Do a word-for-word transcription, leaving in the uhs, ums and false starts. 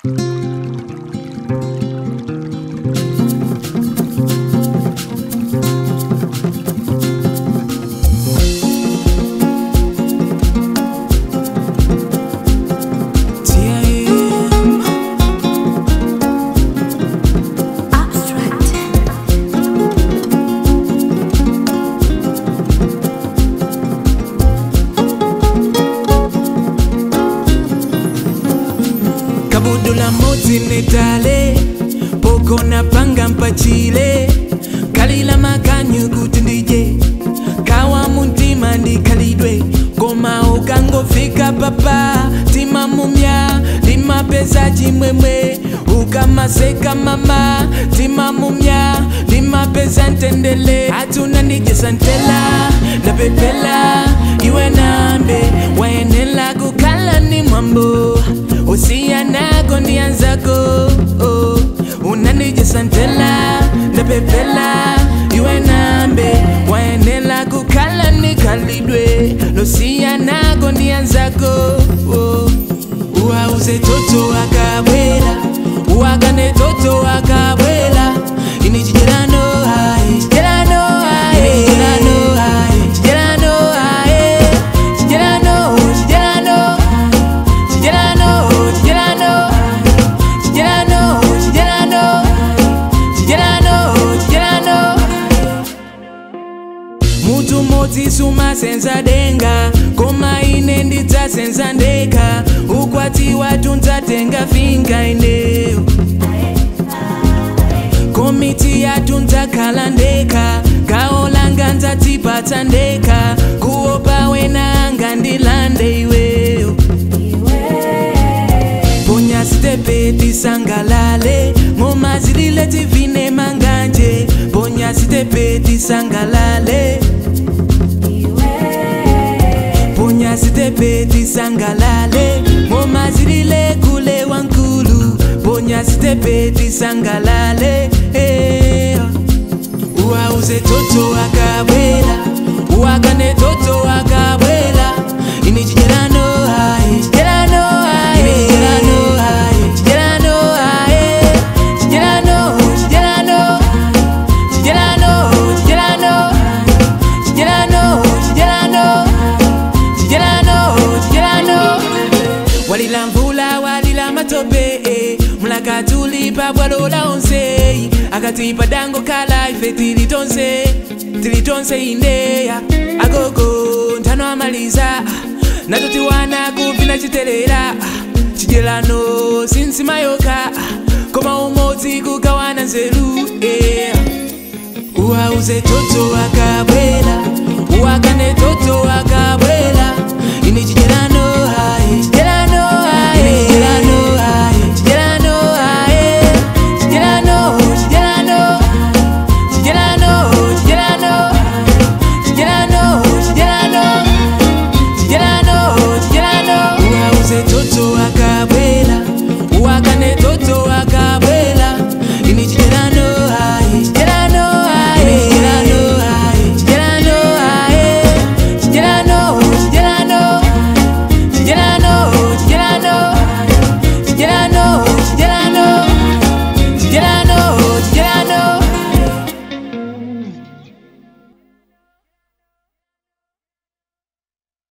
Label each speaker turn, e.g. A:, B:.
A: Kabudula moti netale poko na panga mpachile kalila makanyu kutindije kawa muntima ndi kalidwe goma ukango fika papa tima mumya lima pesa chimwemwe ukamaseka mama tima mumya lima pesa ntendele hatuna nije santela na pepela iwe nambe waenela kukala ni mambo Usia nako ni anzako oh. Unanije santela na pepela iwe nambe waenela kukala ni kalidwe Lusia nako ni anzako oh. Uauze toto akabwela Uagane toto akabwela Ini chijerano hai Chijerano hai Ini chijerano hai Chijerano hai Chijerano Chijerano Chijerano Chijerano Chijerano Chijerano Chijerano Chijerano Mutu moti suma senza denga Koma ine ndita senza ndeka Ukwati watu ntatenga finga ineo Komiti yatu ntakala ndeka Kaolanga ntatipata ndeka Kuopa wena anga ndilande iweo Ponya sitepe tisangalale Ngoma zilile tivine manganje Ponya sitepe tisangalale Ponya sitepe tisangalale Ngoma zilile kule wankulu Ponya sitepe tisangalale hey. Uauze toto akabwela Uagane toto akabwela Ini chijerano hai Chijerano hai Ini chijerano hai Chijerano hai Chijerano Chijerano Chijerano Chijerano Chijerano Chijerano Chijerano Chijerano Walila mvula walila matope eh. Mulaka tulipa bwalola onse Akatipa dango kala ife tilitonse Tilitonse indeya Agogo ntano amaliza Natoti wana kupina chitelera Chijelano sinsi mayoka Koma umoti kukawana nzeru eh. Uauze toto akabwela Uagane toto akabwela